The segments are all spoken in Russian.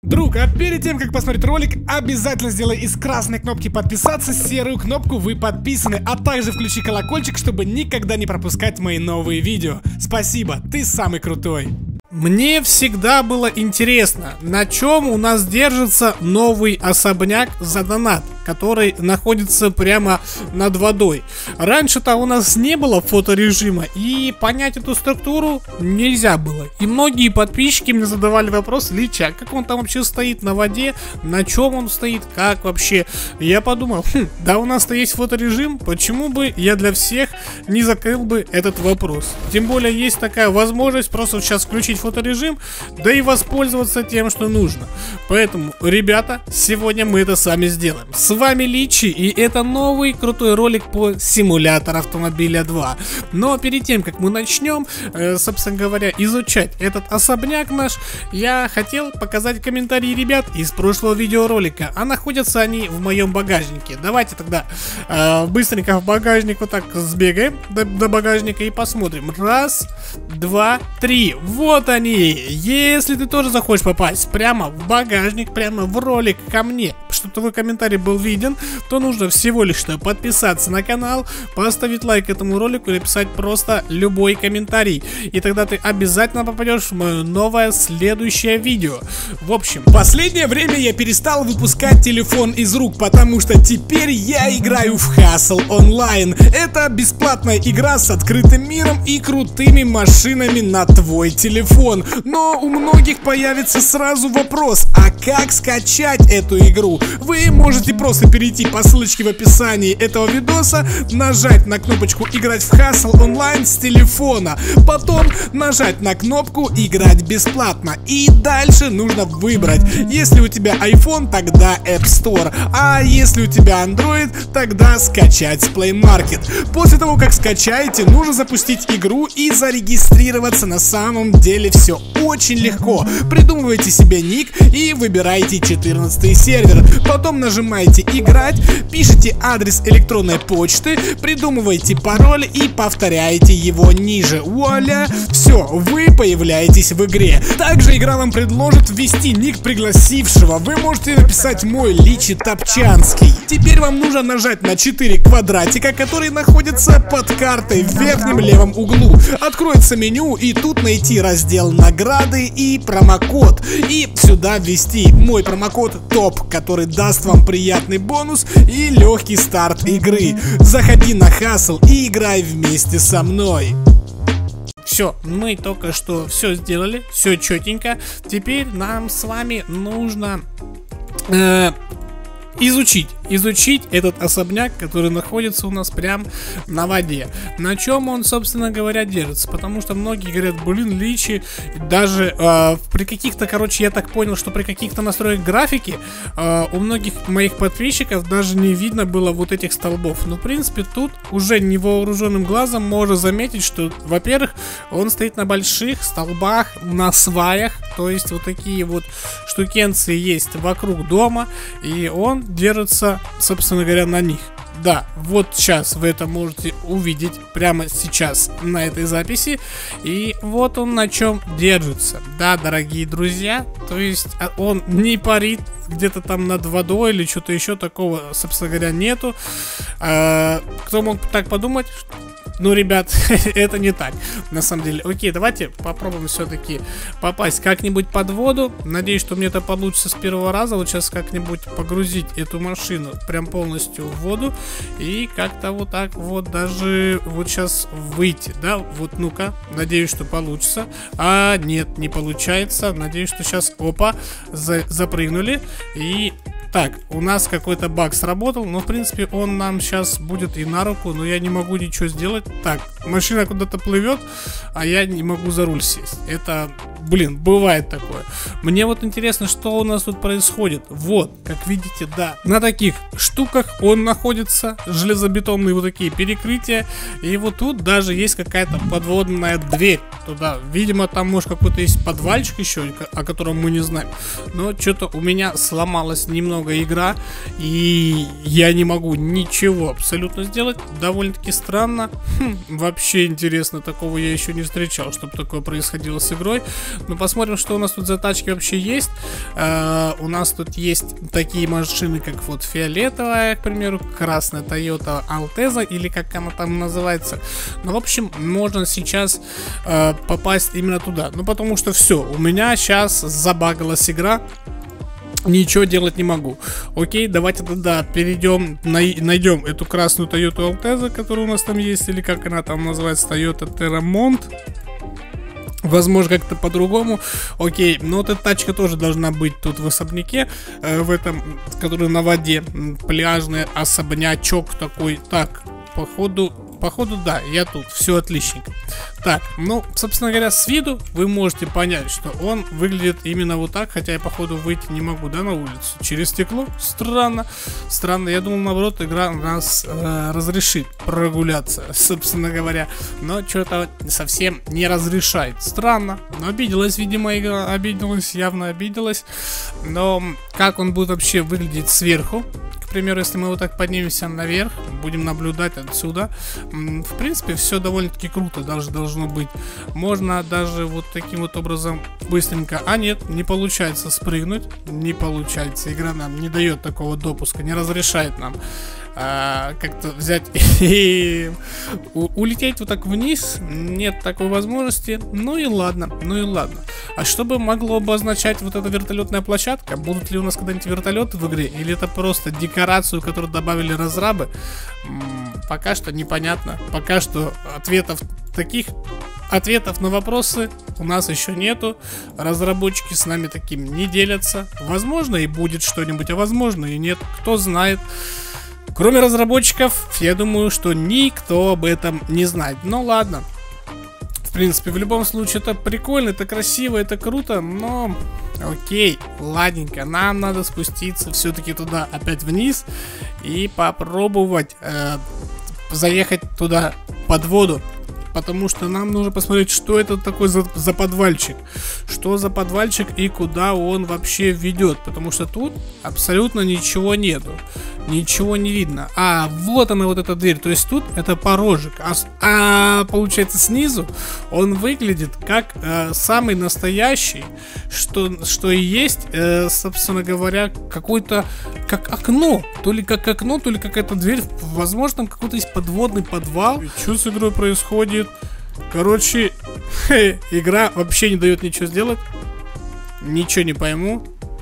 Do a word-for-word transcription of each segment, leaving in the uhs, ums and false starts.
Друг, а перед тем, как посмотреть ролик, обязательно сделай из красной кнопки подписаться серую кнопку «Вы подписаны», а также включи колокольчик, чтобы никогда не пропускать мои новые видео. Спасибо, ты самый крутой. Мне всегда было интересно, на чем у нас держится новый особняк за донат, который находится прямо над водой. Раньше-то у нас не было фоторежима, и понять эту структуру нельзя было. И многие подписчики мне задавали вопрос: Лича, как он там вообще стоит на воде, на чем он стоит, как вообще. Я подумал, хм, да у нас-то есть фоторежим, почему бы я для всех не закрыл бы этот вопрос. Тем более есть такая возможность просто сейчас включить фоторежим, да и воспользоваться тем, что нужно. Поэтому, ребята, сегодня мы это сами сделаем. С вами Личи, и это новый крутой ролик по симулятору автомобиля два. Но перед тем, как мы начнем, э, собственно говоря, изучать этот особняк наш, я хотел показать комментарии ребят из прошлого видеоролика, а находятся они в моем багажнике. Давайте тогда э, быстренько в багажник вот так сбегаем до, до багажника и посмотрим. Раз, два, три. Вот они. Если ты тоже захочешь попасть прямо в багажник, прямо в ролик ко мне, чтобы твой комментарий был виден, то нужно всего лишь подписаться на канал, поставить лайк этому ролику и написать просто любой комментарий. И тогда ты обязательно попадешь в мое новое следующее видео. В общем, в последнее время я перестал выпускать телефон из рук, потому что теперь я играю в Hustle онлайн. Это бесплатная игра с открытым миром и крутыми машинами на твой телефон. Но у многих появится сразу вопрос: а как скачать эту игру? Вы можете просто перейти по ссылочке в описании этого видоса, нажать на кнопочку «Играть в Hustle онлайн» с телефона, потом нажать на кнопку «Играть бесплатно», и дальше нужно выбрать. Если у тебя iPhone, тогда App Store, а если у тебя Android, тогда скачать с Play Market. После того, как скачаете, нужно запустить игру и зарегистрироваться. На самом деле все очень легко. Придумывайте себе ник и выбирайте четырнадцатый сервер. Потом нажимаете «Играть», пишите адрес электронной почты, придумываете пароль и повторяете его ниже. Вуаля! Все, вы появляетесь в игре. Также игра вам предложит ввести ник пригласившего. Вы можете написать «Мой Личи Топчанский». Теперь вам нужно нажать на четыре квадратика, которые находятся под картой в верхнем левом углу. Откроется меню, и тут найти раздел «Награды» и промокод. И сюда ввести мой промокод ТОП, который даст вам приятный бонус и легкий старт игры. Заходи на Hustle и играй вместе со мной. Все, мы только что все сделали, все четенько. Теперь нам с вами нужно э, изучить изучить этот особняк, который находится у нас прям на воде. На чем он, собственно говоря, держится? Потому что многие говорят: блин, Личи, даже э, при каких-то, короче, я так понял, что при каких-то настроек графики э, у многих моих подписчиков даже не видно было вот этих столбов. Но, в принципе, тут уже невооруженным глазом можно заметить, что, во-первых, он стоит на больших столбах, на сваях, то есть вот такие вот штукенции есть вокруг дома, и он держится, собственно говоря, на них. Да, вот сейчас вы это можете увидеть прямо сейчас на этой записи. И вот он на чем держится. Да, дорогие друзья, то есть он не парит где-то там над водой или что-то еще такого, собственно говоря, нету. а, Кто мог так подумать? Ну, ребят, это не так, на самом деле. Окей, давайте попробуем все-таки попасть как-нибудь под воду. Надеюсь, что мне это получится с первого раза. Вот сейчас как-нибудь погрузить эту машину прям полностью в воду. И как-то вот так вот даже вот сейчас выйти, да? Вот, ну-ка, надеюсь, что получится. А, нет, не получается. Надеюсь, что сейчас, опа, за запрыгнули. И... так, у нас какой-то баг сработал, но, в принципе, он нам сейчас будет и на руку, но я не могу ничего сделать. Так, машина куда-то плывет, а я не могу за руль сесть. Это, блин, бывает такое. Мне вот интересно, что у нас тут происходит. Вот, как видите, да, на таких штуках он находится, железобетонные вот такие перекрытия. И вот тут даже есть какая-то подводная дверь туда. Видимо, там, может, какой-то есть подвальчик еще, о котором мы не знаем. Но что-то у меня сломалось немного игра, и я не могу ничего абсолютно сделать. Довольно-таки странно. Хм, вообще интересно, такого я еще не встречал, чтобы такое происходило с игрой. Ну, посмотрим, что у нас тут за тачки вообще есть. э, У нас тут есть такие машины, как вот фиолетовая, к примеру, красная Toyota Altezza, или как она там называется. Ну, в общем, можно сейчас э, попасть именно туда. Ну, потому что все, у меня сейчас забагалась игра. Ничего делать не могу. Окей, давайте тогда перейдем, найдем эту красную Toyota Altezza, которая у нас там есть, или как она там называется, Toyota Terramont. Возможно, как-то по-другому. Окей, но вот эта тачка тоже должна быть тут в особняке, э, в этом, который на воде, пляжный особнячок такой. Так, походу... Походу, да, я тут, все отличненько. Так, ну, собственно говоря, с виду вы можете понять, что он выглядит именно вот так. Хотя я, походу, выйти не могу, да, на улицу. Через стекло? Странно. Странно, я думал, наоборот, игра нас э, разрешит прогуляться, собственно говоря. Но что-то совсем не разрешает. Странно. Но обиделась, видимо, игра. Обиделась, явно обиделась. Но как он будет вообще выглядеть сверху? К примеру, если мы вот так поднимемся наверх, будем наблюдать отсюда. В принципе, все довольно-таки круто даже должно быть. Можно даже вот таким вот образом быстренько... А нет, не получается спрыгнуть. Не получается. Игра нам не дает такого допуска, не разрешает нам а, как-то взять и улететь вот так вниз. Нет такой возможности. Ну и ладно, ну и ладно. А что бы могло бы означать вот эта вертолетная площадка? Будут ли у нас когда-нибудь вертолеты в игре? Или это просто декорацию, которую добавили разрабы? М-м, пока что непонятно. Пока что ответов таких... Ответов на вопросы у нас еще нету. Разработчики с нами таким не делятся. Возможно, и будет что-нибудь, а возможно, и нет. Кто знает. Кроме разработчиков, я думаю, что никто об этом не знает. Ну ладно. В принципе, в любом случае, это прикольно, это красиво, это круто, но... Окей, ладненько, нам надо спуститься все-таки туда, опять вниз. И попробовать э, заехать туда под воду. Потому что нам нужно посмотреть, что это такой за, за подвальчик. Что за подвальчик и куда он вообще ведет. Потому что тут абсолютно ничего нету. Ничего не видно. А, вот она, вот эта дверь. То есть тут это порожек. А, а получается снизу он выглядит как э, самый настоящий. Что, что и есть, э, собственно говоря, какой-то как окно. То ли как окно, то ли какая-то дверь. Возможно, там какой-то есть подводный подвал. И что с игрой происходит? Короче, игра вообще не дает ничего сделать. Ничего не пойму.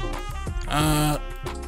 А,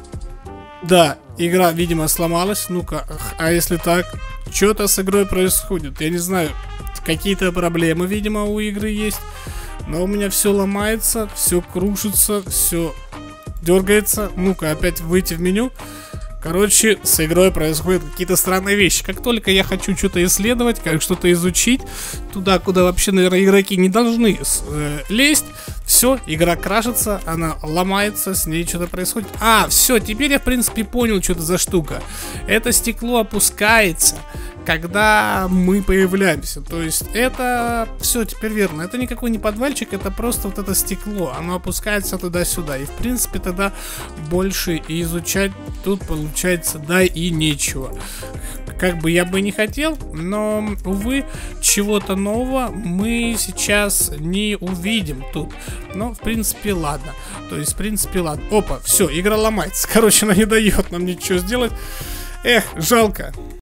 да, игра, видимо, сломалась. Ну-ка, а если так? Что-то с игрой происходит. Я не знаю, какие-то проблемы, видимо, у игры есть. Но у меня все ломается, все крушится, все дергается. Ну-ка, опять выйти в меню. Короче, с игрой происходят какие-то странные вещи. Как только я хочу что-то исследовать, как что-то изучить, туда, куда вообще, наверное, игроки не должны э, лезть, все, игра крашится, она ломается, с ней что-то происходит. А, все, теперь я, в принципе, понял, что это за штука. Это стекло опускается, когда мы появляемся. То есть это все теперь верно. Это никакой не подвальчик, это просто вот это стекло. Оно опускается туда-сюда. И в принципе тогда больше и изучать тут получается да и нечего. Как бы я бы не хотел, но, увы, чего-то нового мы сейчас не увидим тут. Но, в принципе, ладно. То есть, в принципе, ладно. Опа, все, игра ломается. Короче, она не дает нам ничего сделать. Эх, жалко.